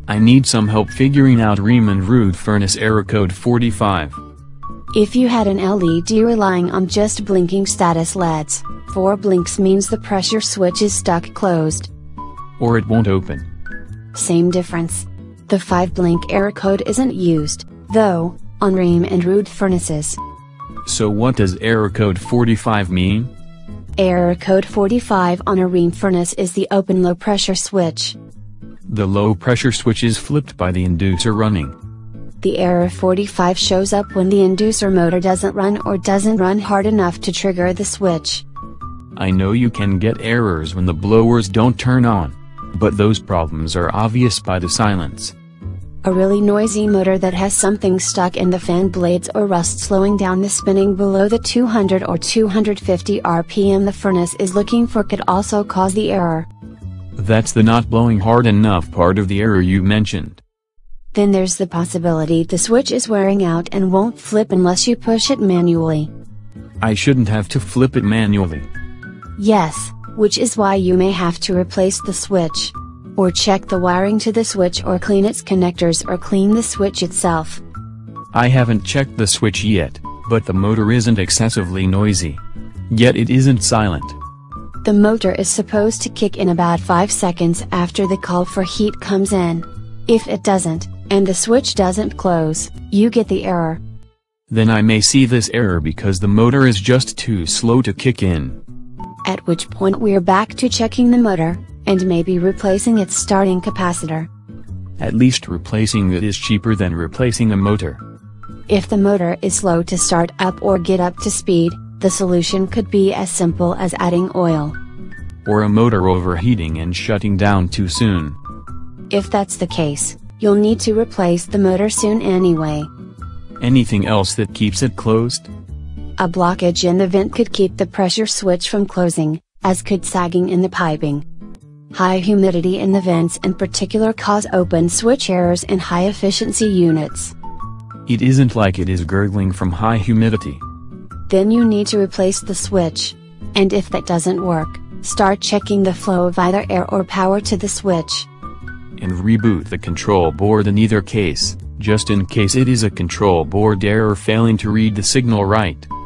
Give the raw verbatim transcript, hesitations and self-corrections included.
I need some help figuring out Rheem and Ruud furnace error code forty-five. If you had an L E D relying on just blinking status L E Ds, four blinks means the pressure switch is stuck closed. Or it won't open. Same difference. The five blink error code isn't used, though, on Rheem and Ruud furnaces. So what does error code forty-five mean? Error code forty-five on a Rheem furnace is the open low pressure switch. The low pressure switch is flipped by the inducer running. The error forty-five shows up when the inducer motor doesn't run or doesn't run hard enough to trigger the switch. I know you can get errors when the blowers don't turn on, but those problems are obvious by the silence. A really noisy motor that has something stuck in the fan blades or rust slowing down the spinning below the two hundred or two hundred fifty R P M the furnace is looking for could also cause the error. That's the not blowing hard enough part of the error you mentioned. Then there's the possibility the switch is wearing out and won't flip unless you push it manually. I shouldn't have to flip it manually. Yes, which is why you may have to replace the switch. Or check the wiring to the switch or clean its connectors or clean the switch itself. I haven't checked the switch yet, but the motor isn't excessively noisy. Yet it isn't silent. The motor is supposed to kick in about five seconds after the call for heat comes in. If it doesn't, and the switch doesn't close, you get the error. Then I may see this error because the motor is just too slow to kick in. At which point we're back to checking the motor, and maybe replacing its starting capacitor. At least replacing it is cheaper than replacing a motor. If the motor is slow to start up or get up to speed, the solution could be as simple as adding oil. Or a motor overheating and shutting down too soon. If that's the case, you'll need to replace the motor soon anyway. Anything else that keeps it closed? A blockage in the vent could keep the pressure switch from closing, as could sagging in the piping. High humidity in the vents in particular cause open switch errors in high efficiency units. It isn't like it is gurgling from high humidity. Then you need to replace the switch. And if that doesn't work, start checking the flow of either air or power to the switch. And reboot the control board in either case, just in case it is a control board error failing to read the signal right.